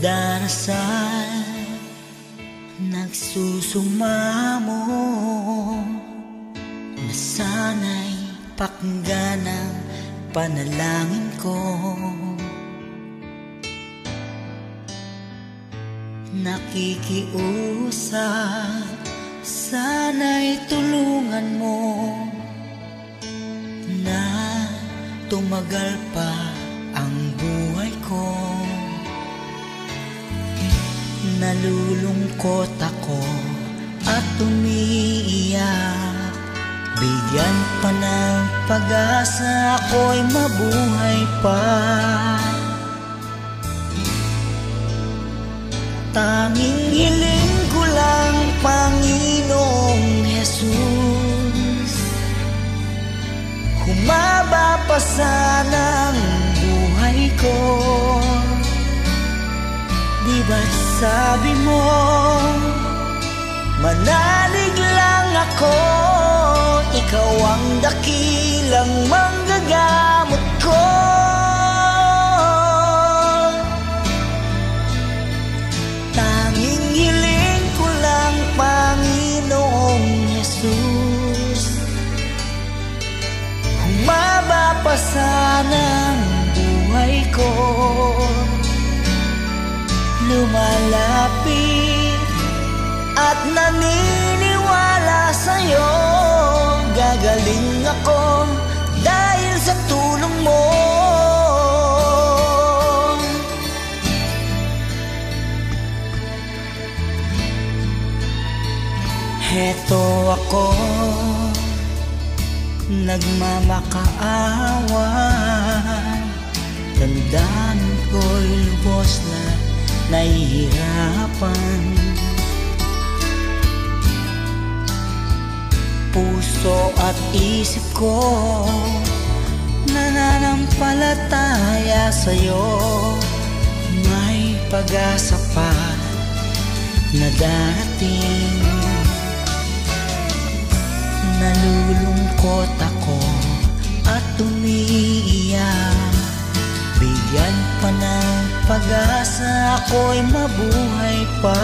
darasal, nagsusumamo na sana'y pakinggan ang panalangin ko. Nakikiusap, sana'y tulungan mo na tumagal pa ang buhay ko. Nalulungkot ako at umiiyak, bigyan pa ng pag-asa, ako'y mabuhay pa. Tanging hiling ko lang, Panginoong Jesus, humaba pa sana ang buhay ko. Di ba't sabi mo, manalig lang ako, ikaw ang dakilang manggagamot ko. Tanging hiling ko lang, Panginoong Jesus, humaba pa sana ang buhay ko. Lumalapit at naniniwala sa'yo, gagaling ako dahil sa tulong mo. Heto ako, nagmamakaawa, tandaan ko'y lubos na nahihirapan. Puso at isip ko nananampalataya sa'yo, may pag-asa pa na darating. Nalulungkot ako at umiiyak, bigyan pa ng pag-asa, ako'y mabuhay pa.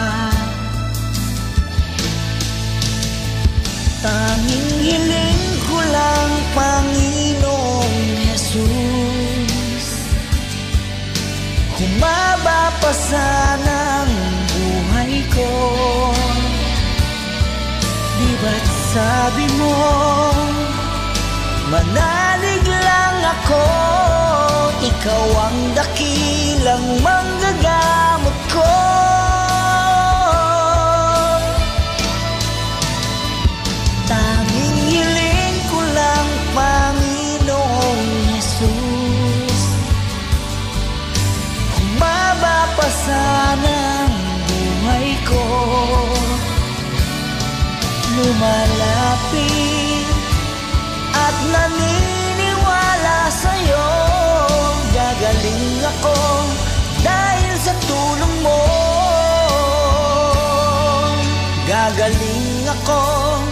Tanging hiling ko lang, Panginoong Jesus, humaba pa sana ang buhay ko. Di ba't sabi mo, manalig lang ako, ikaw ang dakilang manggagamot ko. Tanging hiling ko lang, Panginoong Jesus, humaba pa sana ang buhay ko. Lumalapit at naniniwala sa'yo, gagaling ako dahil sa tulong mo. Gagaling ako